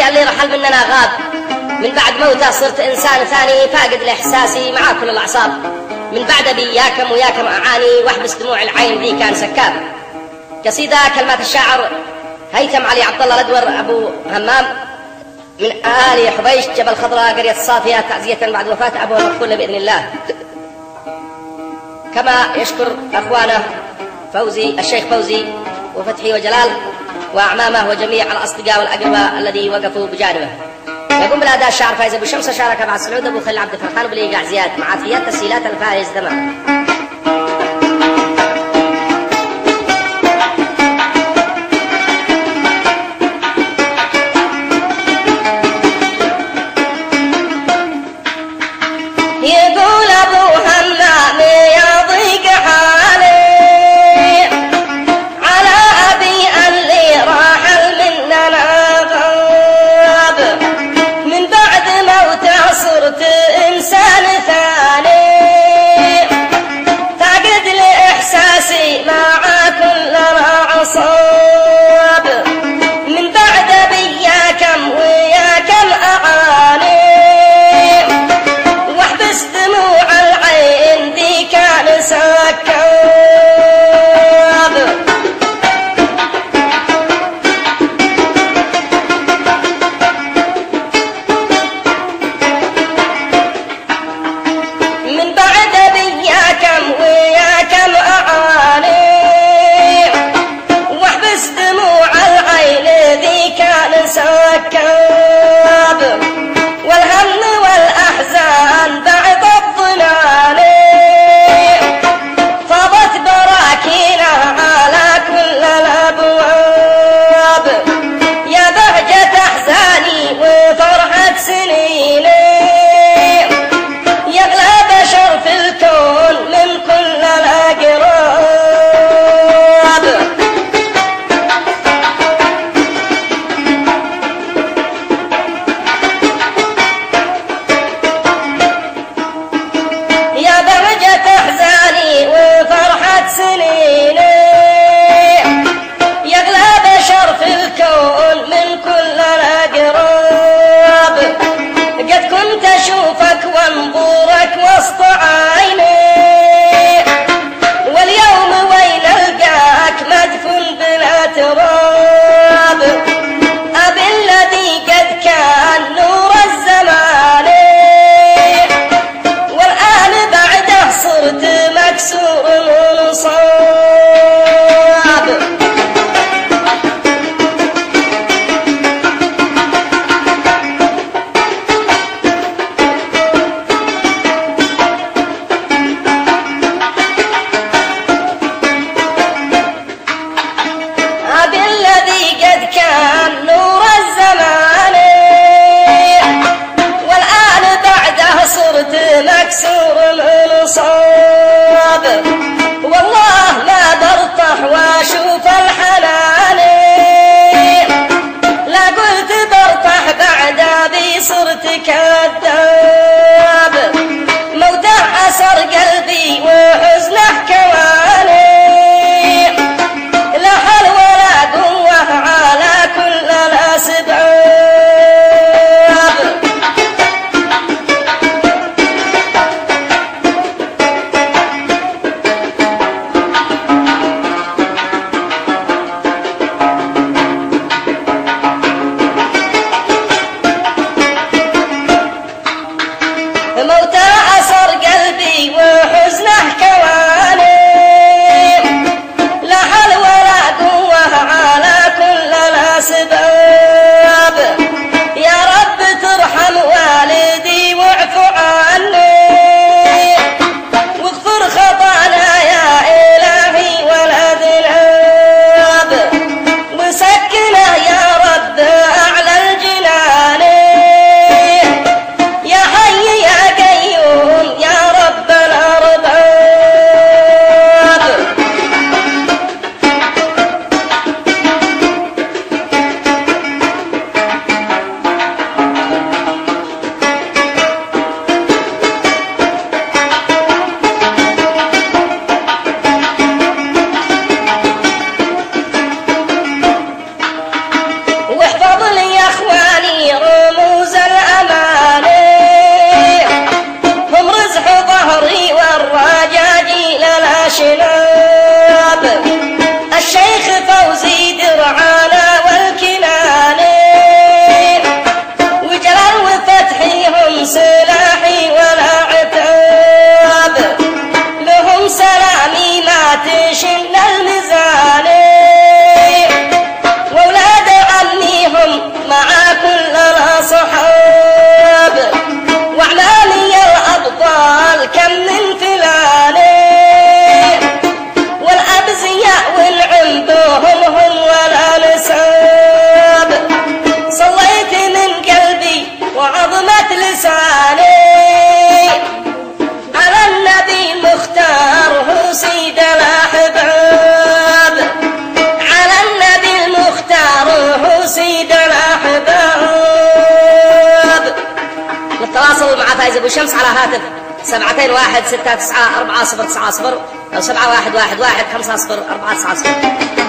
علي اللي رحل مننا غاب، من بعد موته صرت إنسان ثاني فاقد لإحساسي مع كل الأعصاب. من بعد بياكم وياكم أعاني واحبس دموع العين ذي كان سكاب. قصيدة كلمات الشاعر هيثم علي عبد الله الأدور أبو همام من أهالي حبيش جبل خضراء قرية الصافية، تعزية بعد وفاة أبوه المقبول بإذن الله. كما يشكر أخوانه فوزي الشيخ فوزي وفتحي وجلال وأعمامه وجميع الأصدقاء والأقرباء الذي وقفوا بجانبه. يقوم بالأداء الشاعر فايز أبو شمس، شارك مع سعود أبو خليل عبد الفرحان وبليقع زياد مع عطيات تسهيلات الفايز دمام. يقول أبو همام يا ضيق حالي على أبي اللي راحل مننا غاب، من بعد موته صرت إنسان ثاني فاقد لإحساسي مع كل عصاب. من بعد بياكم وياكم أعاني واحبس دموع العين ذي كان سكاب. من بعد بياكم وياكم أعاني واحبس دموع العين ذي كان سكاب. والهم والأحزان بعد الظلال فاضت براكينا على كل الأبواب. يا بهجة أحزاني وفرحة سنيني يغلى بشر في الكون من كل الأقراب. يا بهجة أحزاني وفرحة سنيني يغلى بشر في الكون من كل الأقراب. قد كنت أشوفك وانظرك وسط عيني واليوم وين ألقاك مدفون بلا تراب. أبي الذي قد كان نور الزمان والآن بعده صرت مكسور منصاب. أبي الذي قد كان نور الزمان والآن بعده صرت مكسور منصاب. والله ما برطح واشوف الحنان لا قلت برطح بعد أبي صرت كذاب. موته أسر قلبي وحزنه كواني لا حل ولا قوة على كل الأسباب. فايز ابو شمس على هاتف 721 694 4090 او 7111 50 490.